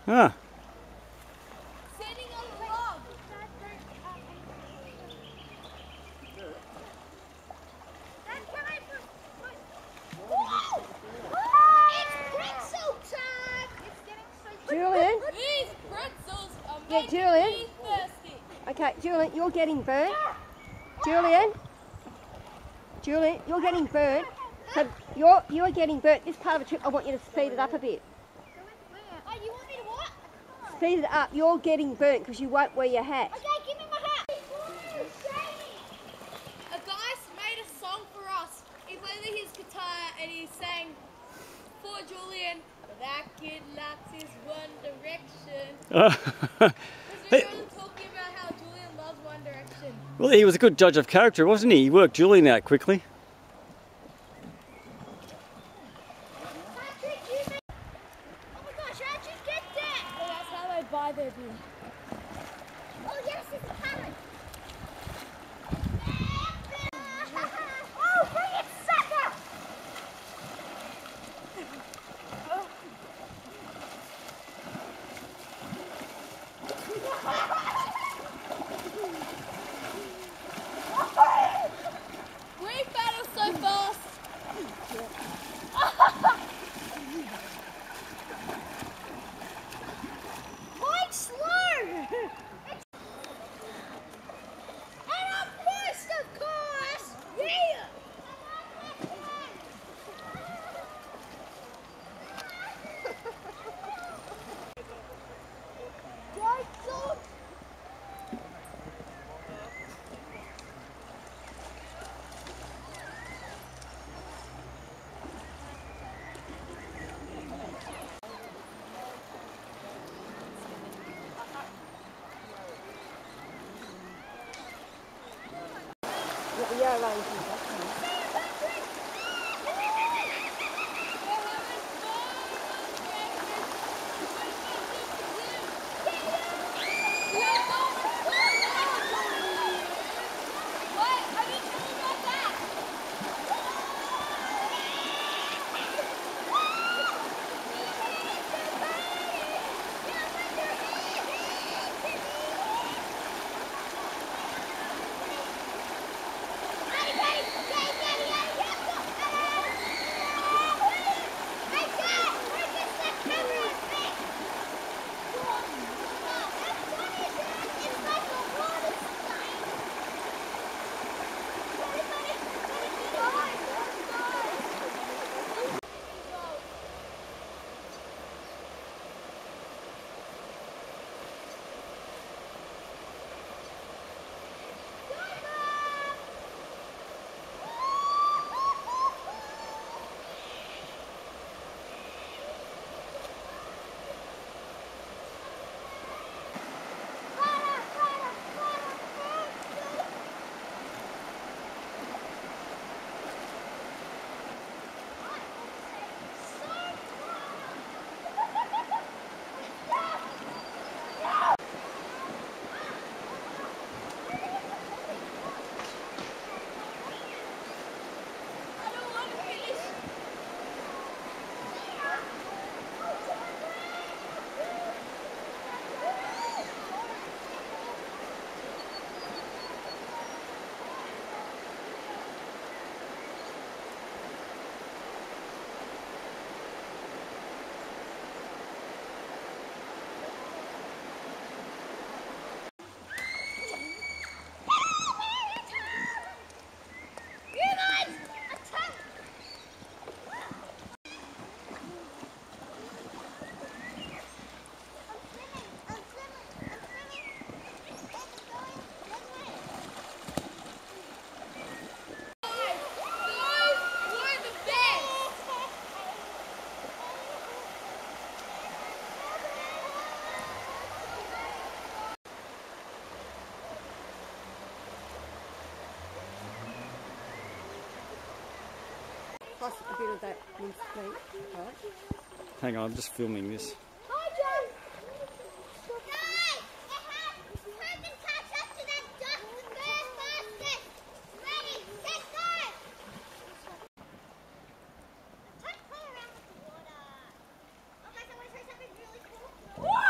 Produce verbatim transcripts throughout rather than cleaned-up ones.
Ah. Sitting on a log. That's where I put. Whoa! It's pretzel time. It's getting so. Julian? These pretzels are Yeah, making Julian. me thirsty. Okay, Julian, you're getting burnt. Julian? Julian, you're getting burnt. So you're you're getting burnt. This part of the trip, I want you to speed it up a bit. Oh, you want me to what? Speed it up. You're getting burnt because you won't wear your hat. Okay, give me my hat. A guy's made a song for us. He played his guitar and he sang for Julian. That kid likes his One Direction. Because we were talking about how Julian loves One Direction. Well, he was a good judge of character, wasn't he? He worked Julian out quickly. Buy their beer. Oh yes, it's a carrot. Oh, bring it, sucker! We battle so fast. Yeah, yeah, Plus a bit of that minced meat, right? Hang on, I'm just filming this. Hi, John. Guys, who can catch up to that duck first basket? Ready, set, go! Don't play around with the water. Okay, so I want to show you something really cool.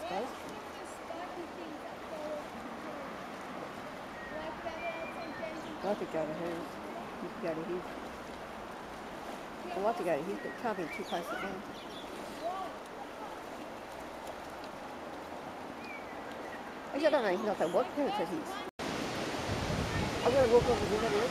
suppose. I could go to hers. You could go to his. I'd like to go to his, but it can't be too close at once. Actually, I don't know. He's not that what. No, it says his. I'm going to walk over here. Have a look.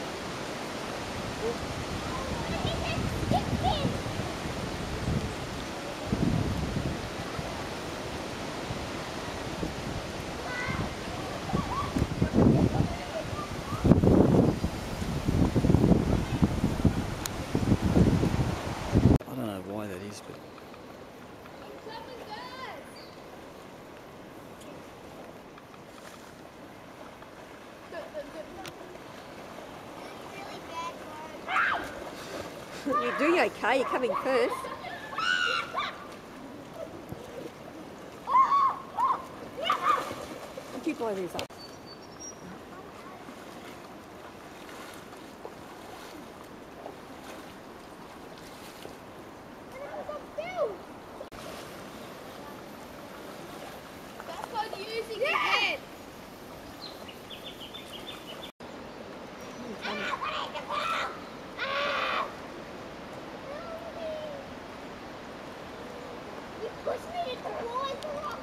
I don't know why that is, but You're doing okay. You're coming first. Would you blow these up? That's not using your head. You pushed me into the wall.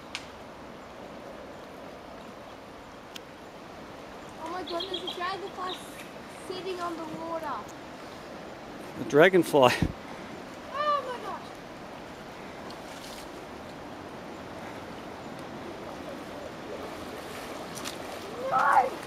Oh my god, there's a dragonfly sitting on the water. the dragonfly. Oh my gosh. No!